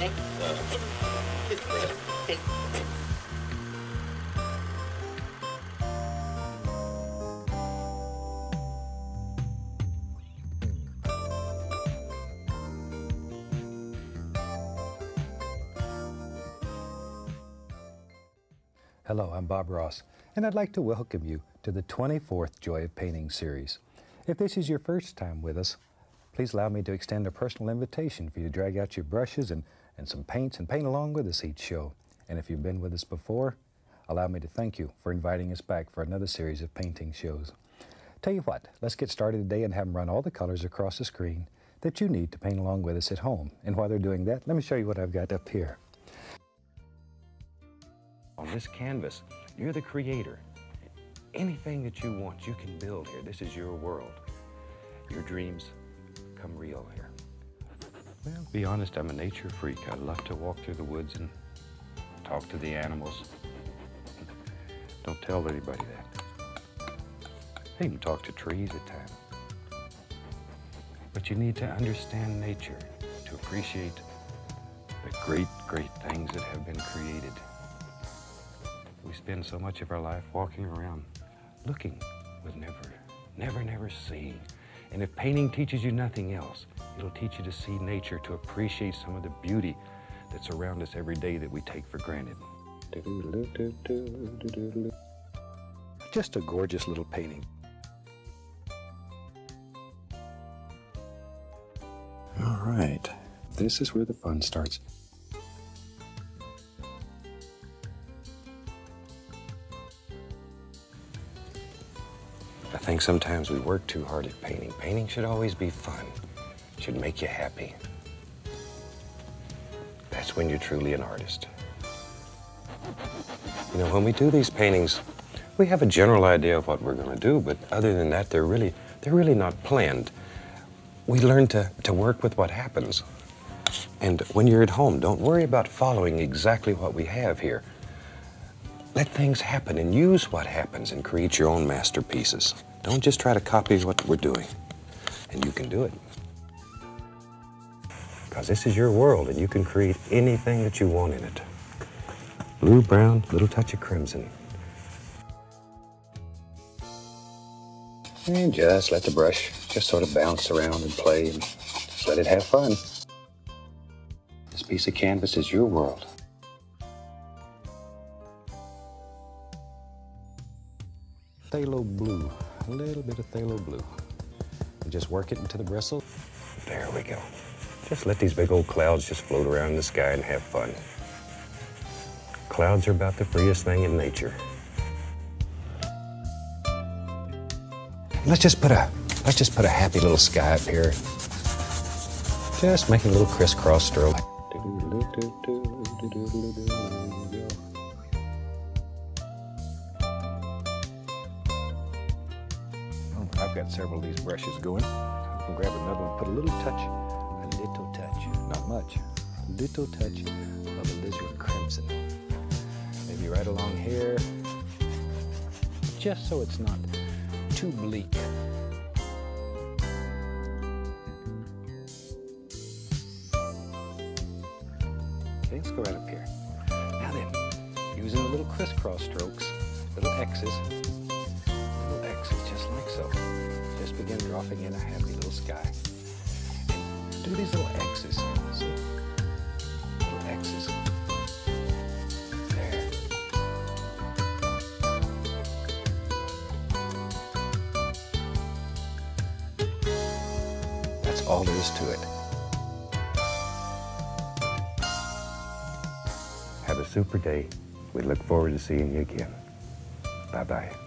Hello, I'm Bob Ross, and I'd like to welcome you to the 24th Joy of Painting series. If this is your first time with us, please allow me to extend a personal invitation for you to drag out your brushes and some paints and paint along with us each show. And if you've been with us before, allow me to thank you for inviting us back for another series of painting shows. Tell you what, let's get started today and have them run all the colors across the screen that you need to paint along with us at home. And while they're doing that, let me show you what I've got up here. On this canvas, you're the creator. Anything that you want, you can build here. This is your world. Your dreams come real here. Well, to be honest, I'm a nature freak. I love to walk through the woods and talk to the animals. Don't tell anybody that. I even talk to trees at times. But you need to understand nature to appreciate the great, great things that have been created. We spend so much of our life walking around looking with never seeing. And if painting teaches you nothing else, it'll teach you to see nature, to appreciate some of the beauty that's around us every day that we take for granted. Just a gorgeous little painting. All right, this is where the fun starts. I think sometimes we work too hard at painting. Painting should always be fun. It should make you happy. That's when you're truly an artist. You know, when we do these paintings, we have a general idea of what we're going to do, but other than that, they're really not planned. We learn to work with what happens. And when you're at home, don't worry about following exactly what we have here. Let things happen and use what happens and create your own masterpieces. Don't just try to copy what we're doing, and you can do it. Because this is your world, and you can create anything that you want in it. Blue, brown, little touch of crimson. And just let the brush just sort of bounce around and play, and just let it have fun. This piece of canvas is your world. Phthalo blue, a little bit of phthalo blue. And just work it into the bristle. There we go. Just let these big old clouds just float around in the sky and have fun. Clouds are about the freest thing in nature. Let's just put a happy little sky up here. Just making a little crisscross stroke. I've got several of these brushes going. I can grab another one, put a little touch, not much, a little touch of alizarin crimson. Maybe right along here, just so it's not too bleak. Okay, let's go right up here. Now then, using the little crisscross strokes, little X's, just like so. Just begin dropping in a happy little sky. And do these little X's. See? Little X's. There. That's all there is to it. Have a super day. We look forward to seeing you again. Bye-bye.